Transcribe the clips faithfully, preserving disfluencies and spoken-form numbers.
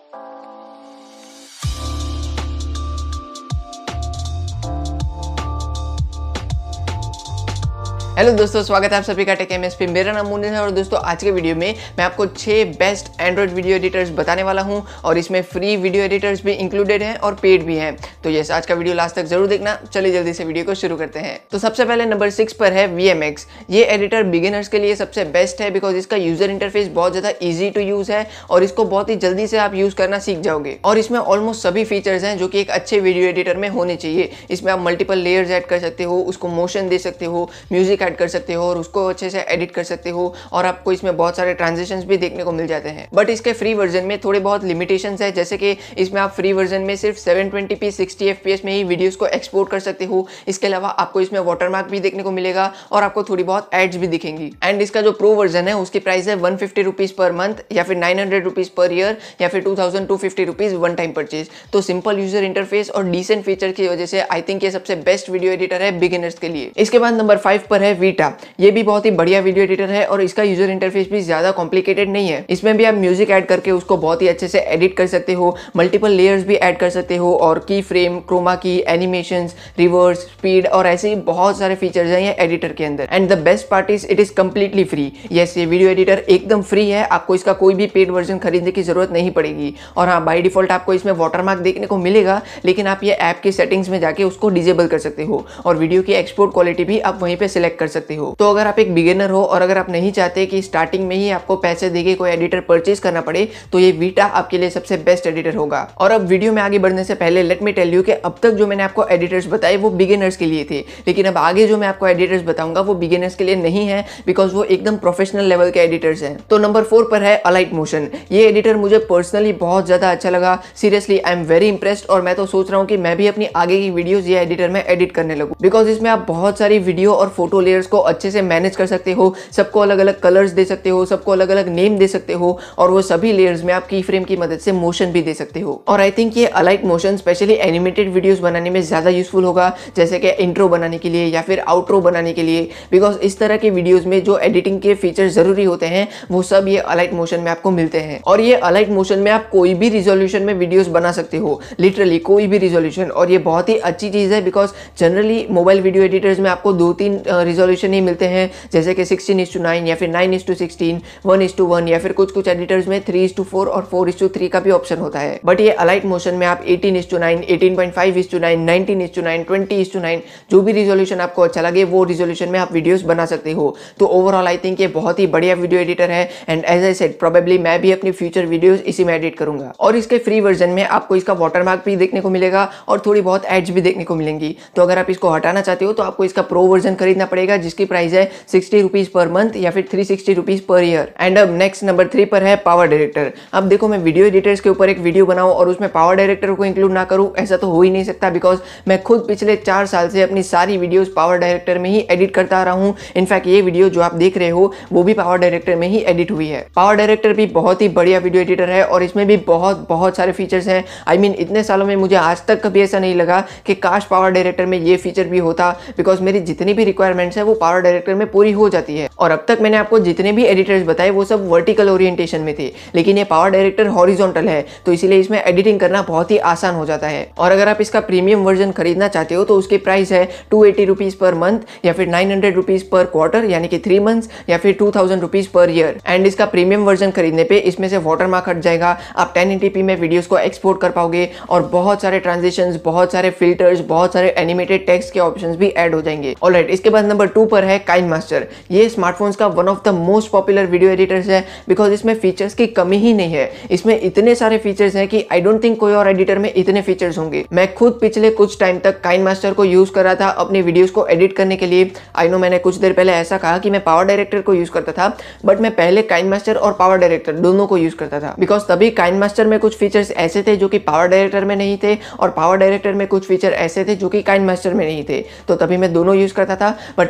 Hello दोस्तों, स्वागत है आप सभी का टेक एम एस पे। मेरा नाम मुनीर है और दोस्तों आज के वीडियो में मैं आपको छह बेस्ट एंड्रॉइड वीडियो एडिटर्स बताने वाला हूं और इसमें फ्री वीडियो एडिटर्स भी इंक्लूडेड हैं और पेड भी हैं। तो ये आज का वीडियो लास्ट तक जरूर देखना। चलिए जल्दी से वीडियो को शुरू करते हैं। तो सबसे पहले नंबर सिक्स पर है वी एम एक्स। ये एडिटर बिगिनर्स के लिए सबसे बेस्ट है बिकॉज इसका यूजर इंटरफेस बहुत ज्यादा ईजी टू यूज है और इसको बहुत ही जल्दी से आप यूज करना सीख जाओगे। और इसमें ऑलमोस्ट सभी फीचर्स हैं जो कि एक अच्छे वीडियो एडिटर में होने चाहिए। इसमें आप मल्टीपल लेयर्स ऐड कर सकते हो, उसको मोशन दे सकते हो, म्यूजिक ऐड कर सकते हो और उसको अच्छे से एडिट कर सकते हो और आपको इसमें बहुत सारे ट्रांजिशंस भी देखने को मिल जाते हैं। बट इसके फ्री वर्जन में थोड़े बहुत लिमिटेशंस है, जैसे कि इसमें आप फ्री वर्जन में सिर्फ seven twenty P sixty F P S में ही वीडियोस को एक्सपोर्ट कर सकते हो। इसके अलावा आपको इसमें वाटरमार्क भी देखने को मिलेगा और आपको थोड़ी बहुत एड्स भी दिखेंगी। एंड इसका जो प्रो वर्जन है उसकी प्राइस है one fifty rupees per month या फिर nine hundred rupees per year या फिर two thousand two fifty rupees one time purchase. तो सिंपल यूजर इंटरफेस और डिसेंट फीचर की वजह से आई थिंक ये सबसे बेस्ट वीडियो एडिटर है बिगिनर्स के लिए। इसके बाद नंबर फाइव पर है वीटा। ये भी बहुत ही बढ़िया वीडियो एडिटर है और इसका यूजर इंटरफेस भी ज्यादा कॉम्प्लिकेटेड नहीं है। इसमें भी आप म्यूजिक ऐड करके उसको बहुत ही अच्छे से एडिट कर सकते हो, मल्टीपल लेयर्स भी ऐड कर सकते हो और की फ्रेम, क्रोमा की, एनिमेशंस, रिवर्स, स्पीड और ऐसे ही बहुत सारे फीचर्स हैं ये एडिटर के अंदर। And the best part is it is completely free. Yes, ये वीडियो एडिटर एकदम फ्री है, आपको इसका कोई भी पेड वर्जन खरीदने की जरूरत नहीं पड़ेगी। और हाँ, बाय डिफॉल्ट आपको इसमें वाटरमार्क देखने को मिलेगा, लेकिन आप ये ऐप की सेटिंग्स में जाके उसको डिजेबल कर सकते हो और वीडियो की एक्सपोर्ट क्वालिटी भी आप वहीं पे सिलेक्ट कर सकते हो। तो अगर आप एक बिगिनर हो और अगर आप नहीं चाहते कि स्टार्टिंग में ही आपको पैसे देके कोई एडिटर परचेज करना पड़े, तो ये वीटा आपके लिए सबसे बेस्ट एडिटर होगा। और अब वीडियो में आगे बढ़ने से पहले लेट मी टेल यू कि अब तक जो मैंने आपको एडिटर्स बताए वो बिगिनर्स के लिए थे, लेकिन अब आगे जो मैं आपको एडिटर्स बताऊंगा वो बिगिनर्स के लिए नहीं है बिकॉज वो एकदम प्रोफेशनल लेवल के एडिटर्स हैं। तो नंबर फोर पर है अलाइट मोशन। ये एडिटर मुझे पर्सनली बहुत ज्यादा अच्छा लगा। Seriously I am very impressed और मैं तो सोच रहा हूँ कि मैं भी अपनी आगे की वीडियोस ये एडिटर में एडिट करने लगूं बिकॉज इसमें आप बहुत सारी वीडियो और फोटो लेयर्स को अच्छे से मैनेज कर सकते हो, सबको अलग अलग कलर्स दे सकते हो, सबको अलग अलग नेम दे सकते हो और वो सभी लेयर्स में आप की फ्रेम की मदद से मोशन भी दे सकते हो। और आई थिंक ये Alight Motion specially animated videos बनाने में ज्यादा यूजफुल होगा, जैसे कि इंट्रो बनाने के लिए या फिर आउट्रो बनाने के लिए, बिकॉज इस तरह के वीडियोस में जो एडिटिंग के फीचर्स जरूरी होते हैं वो सब ये अलाइट मोशन में आपको मिलते हैं। और ये अलाइट मोशन में आप कोई भी रिजोल्यूशन में वीडियोस बना सकते हो, लिटरली कोई भी रिजोल्यूशन। और ये बहुत ही अच्छी चीज है because generally mobile video editors में आपको दो तीन रिजोल्यूशन ही मिलते हैं, जैसे कि सिक्सटीन इज टू नाइन या फिर nine is to sixteen, one is to one या फिर कुछ कुछ एडिटर्स में थ्री इज टू फोर और फोर इज टू थ्री का भी ऑप्शन होता है। बट ये अलाइट मोशन में आप eighteen is to nine, eighteen point five is to nine, nineteen is to nine, twenty is to nine, जो भी रिजोल्यूशन आपको अच्छा लगे वो रिजोल्यूशन में आप वीडियोस बना सकते हो। तो ओवरऑल आई थिंक ये बहुत ही बढ़िया वीडियो एडिटर है and as I said probably मैं भी अपनी फ्यूचर वीडियोस इसी में एडिट करूंगा। और इसके फ्री वर्जन में आपको इसका वाटरमार्क भी देखने को मिलेगा और थोड़ी बहुत एड्स भी देखने को मिलेंगी। तो अगर आप इसको हटाना चाहते हो तो आपको इसका प्रो वर्जन खरीदना पड़ेगा जिसकी प्राइस है सिक्सटी रुपीज पर मंथ या फिर three sixty rupees per year. And अब नेक्स्ट नंबर थ्री पर है पावर डायरेक्टर। अब देखो, मैं वीडियो एडिटर्स के ऊपर एक वीडियो बनाऊं और उसमें पावर डायरेक्टर को इंक्लूड ना करूं, ऐसा तो हो ही नहीं सकता बिकॉज मैं खुद पिछले चार साल से अपनी सारी वीडियोस पावर डायरेक्टर में ही एडिट करता आ रहा हूं। इनफैक्ट ये वीडियो जो आप देख रहे हो वो भी पावर डायरेक्टर में ही एडिट हुई है। पावर डायरेक्टर भी बहुत ही बढ़िया वीडियो एडिटर है और इसमें भी बहुत बहुत सारे फीचर्स हैं। आई मीन इतने सालों में मुझे आज तक कभी ऐसा नहीं लगा कि काश पावर डायरेक्टर में ये फीचर भी होता, बिकॉज मेरी जितनी भी रिक्वायरमेंट्स है वो पावर डायरेक्टर में पूरी हो जाती है। और अब तक मैंने आपको जितने भी एडिटर्स बताए वो सब वर्टिकल ओरिएंटेशन में थे, लेकिन ये पावर डायरेक्टर हॉरिजॉन्टल है तो इसीलिए इसमें एडिटिंग करना बहुत ही आसान हो जाता है। और अगर आप इसका प्रीमियम वर्जन खरीदना चाहते हो तो उसकी प्राइस है two eighty rupees per month या फिर nine hundred rupees per quarter यानी कि थ्री मंथ्स या फिर two thousand rupees per year. And इसका प्रीमियम वर्जन खरीदने पे इसमें से वाटरमार्क हट जाएगा, आप टेन एटी पी में वीडियोस को एक्सपोर्ट कर पाओगे और बहुत सारे ट्रांजिशंस, बहुत सारे फिल्टर्स, बहुत सारे एनिमेटेड टेक्स्ट के ऑप्शंस भी ऐड हो जाएंगे। ऑलराइट, इसके बाद नंबर टू पर है काइनमास्टर। ये स्मार्टफोन्स का one of the most popular video editors है बिकॉज इसमें फीचर्स की कमी ही नहीं है। इसमें इतने सारे फीचर्स हैं कि आई डोंट थिंक कोई और एडिटर में इतने फीचर्स होंगे। मैं खुद पिछले कुछ टाइम तक काइनमास्टर को यूज कर रहा था अपने वीडियोस को एडिट करने के लिए। आई नो मैंने कुछ देर पहले ऐसा कहा कि मैं पावर डायरेक्टर को यूज करता था, बट मैं पहले काइनमास्टर और पावर डायरेक्टर दोनों को यूज करता था बिकॉज तभी काइनमास्टर में कुछ फीचर्स ऐसे थे जो कि पावर डायरेक्टर में नहीं थे और पावर डायरेक्टर में कुछ फीचर ऐसे थे जो कि काइनमास्टर में नहीं थे, तो तभी मैं दोनों यूज करता था। बट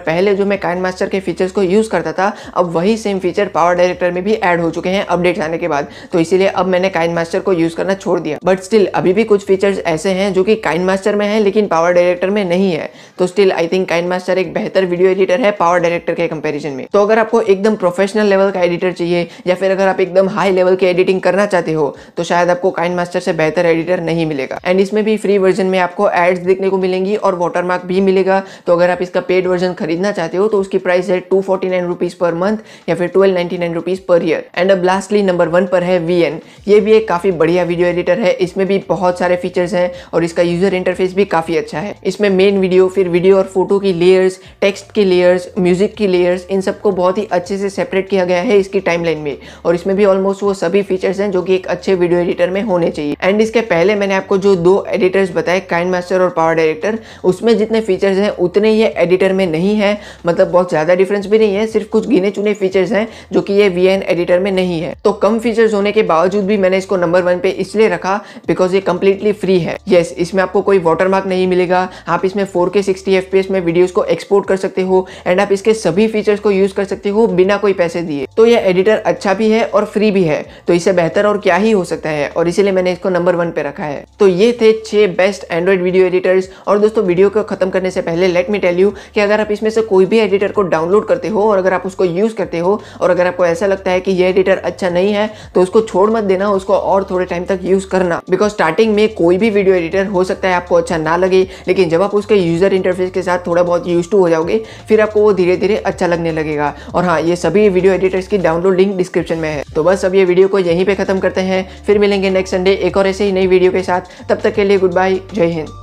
पहले जो मैं काइनमास्टर के फीचर्स को यूज करता था, अब वही सेम फीचर पावर डायरेक्टर में भी ऐड हो चुके हैं अपडेट्स आने के बाद। तो इसीलिए अब मैंने काइनमास्टर को यूज करना छोड़ दिया। बट स्टिल अभी भी कुछ फीचर्स ऐसे हैं जो कि काइनमास्टर में है लेकिन पावर डायरेक्टर में नहीं है। तो स्टिल आई थिंक काइनमास्टर एक बेहतर वीडियो एडिटर है पावर डायरेक्टर के कंपैरिजन में। तो अगर आपको एकदम प्रोफेशनल लेवल का एडिटर चाहिए या फिर अगर आप एकदम हाई लेवल की एडिटिंग करना चाहते हो तो शायद आपको काइनमास्टर से बेहतर एडिटर नहीं मिलेगा। एंड इसमें भी फ्री वर्जन में आपको एड्स देखने को मिलेंगी और वाटरमार्क भी मिलेगा। तो अगर आप इसका पेड वर्जन खरीदना चाहते हो तो उसकी प्राइस है two forty nine rupees per month या फिर twelve ninety nine rupees per year. And अब लास्टली नंबर वन पर है वी एन। ये भी एक काफी बढ़िया वीडियो एडिटर है। इसमें भी बहुत सारे फीचर्स हैं और इसका यूजर इंटरफेस भी काफी अच्छा है। इसमें मेन वीडियो, फिर वीडियो और फोटो की लेयर्स, टेक्स्ट की लेयर्स, म्यूजिक की लेयर्स, इन सबको बहुत ही अच्छे से सेपरेट किया गया है इसकी टाइमलाइन में। और इसमें भी ऑलमोस्ट वो सभी फीचर्स हैं जो कि एक अच्छे वीडियो एडिटर में होने चाहिए। एंड इसके पहले मैंने आपको जो दो एडिटर्स बताए, काइनमास्टर और पावर डायरेक्टर, उसमें जितने फीचर्स हैं उतने ये एडिटर में नहीं है। मतलब बहुत ज्यादा डिफरेंस भी नहीं है, सिर्फ कुछ गिने चुने फीचर्स हैं जो कि ये वी एन एडिटर में नहीं है। तो कम फीचर्स होने के बावजूद भी मैंने इसको नंबर वन पे इसलिए रखा बिकॉज ये कंप्लीटली फ्री है। यस, इसमें आपको कोई वाटरमार्क नहीं मिलेगा। आप इसमें four K sixty F P S में वीडियोस को एक्सपोर्ट कर सकते हो एंड आप इसके सभी फीचर्स को यूज कर सकते हो बिना कोई पैसे दिए। तो ये एडिटर अच्छा भी है और फ्री भी है, तो इससे बेहतर और क्या ही हो सकता है, और इसीलिए मैंने इसको नंबर वन पे रखा है। तो ये थे छह बेस्ट एंड्रॉइड वीडियो एडिटर्स। और दोस्तों, वीडियो को खत्म करने से पहले लेट मी टेल यू कि अगर आप इसमें से कोई भी एडिटर को डाउनलोड करते हो और अगर आप उसको यूज करते हो और अगर आपको ऐसा लगता है कि ये एडिटर अच्छा नहीं है तो उसको छोड़ मत देना, उसको और थोड़े टाइम तक यूज करना। बिकॉज स्टार्टिंग में कोई भी वीडियो एडिटर हो सकता है आपको अच्छा ना लगे, लेकिन जब आप उसके यूजर इंटरफेस के साथ थोड़ा बहुत यूज टू हो जाओगे फिर आपको वो धीरे धीरे अच्छा लगने लगेगा। और हाँ, ये सभी वीडियो एडिटर्स की डाउनलोड लिंक डिस्क्रिप्शन में है। तो बस अब ये वीडियो को यहीं पे खत्म करते हैं, फिर मिलेंगे नेक्स्ट संडे एक और ऐसे ही नई वीडियो के साथ। तब तक के लिए गुड बाय, जय हिंद।